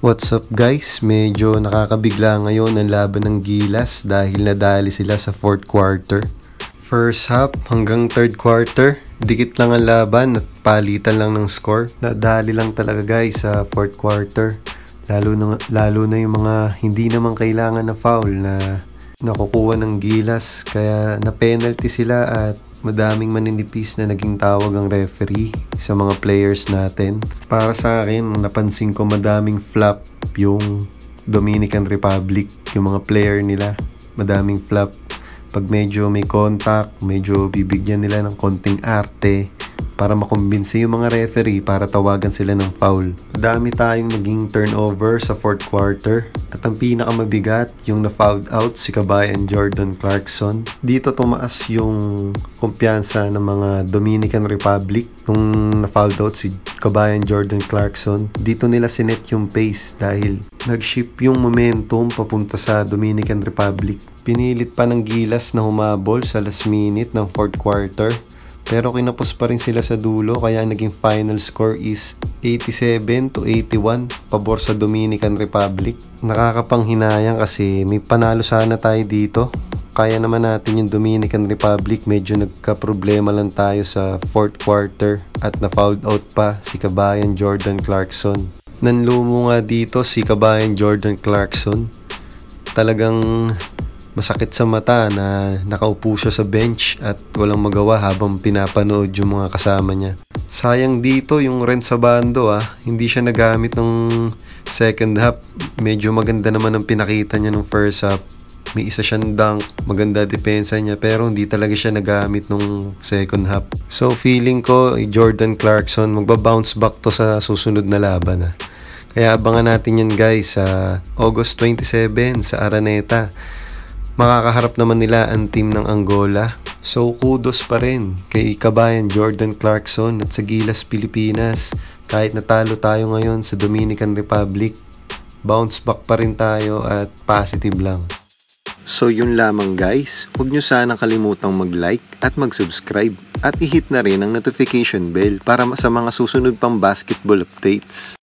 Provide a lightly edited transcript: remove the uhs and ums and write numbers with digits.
What's up guys? Medyo nakakabigla ngayon ang laban ng Gilas dahil nadali sila sa 4th quarter. First half hanggang 3rd quarter, dikit lang ang laban at palitan lang ng score. Nadali lang talaga guys sa 4th quarter. Lalo na yung mga hindi naman kailangan na foul na nakukuha ng Gilas, kaya na-penalty sila at madaming maninipis na naging tawag ang referee sa mga players natin. Para sa akin, napansin ko madaming flop yung Dominican Republic, yung mga player nila. Madaming flop. Pag medyo may contact, medyo bibigyan nila ng konting arte para makumbinsi yung mga referee para tawagan sila ng foul. Dami tayong naging turnover sa 4th quarter at ang pinakamabigat yung na-fouled out si Kabayan Jordan Clarkson. Dito tumaas yung kumpiyansa ng mga Dominican Republic nung na-fouled out si Kabayan Jordan Clarkson. Dito nila sinet yung pace dahil nag-shift yung momentum papunta sa Dominican Republic. Pinilit pa ng Gilas na humabol sa last minute ng 4th quarter. Pero kinapos pa rin sila sa dulo, kaya naging final score is 87-81 pabor sa Dominican Republic. Nakakapanghinayang kasi may panalo sana tayo dito. Kaya naman natin yung Dominican Republic, medyo nagka-problema lang tayo sa 4th quarter at na-fouled out pa si Kabayan Jordan Clarkson. Nanlumo nga dito si Kabayan Jordan Clarkson. Talagang masakit sa mata na nakaupo siya sa bench at walang magawa habang pinapanood yung mga kasama niya. Sayang dito yung Renz Abando, hindi siya nagamit ng second half. Medyo maganda naman ang pinakita niya ng first half. May isa siyang dunk, maganda depensa niya, pero hindi talaga siya nagamit nung second half. So feeling ko Jordan Clarkson magbabounce back to sa susunod na laban. Kaya abangan natin yan guys sa August 27 sa Araneta. Makakaharap naman nila ang team ng Angola. So kudos pa rin kay Kabayan Jordan Clarkson at sa Gilas Pilipinas. Kahit natalo tayo ngayon sa Dominican Republic, bounce back pa rin tayo at positive lang. So yun lamang guys, huwag nyo sanang kalimutang mag-like at mag-subscribe at i-hit na rin ang notification bell para sa mga susunod pang basketball updates.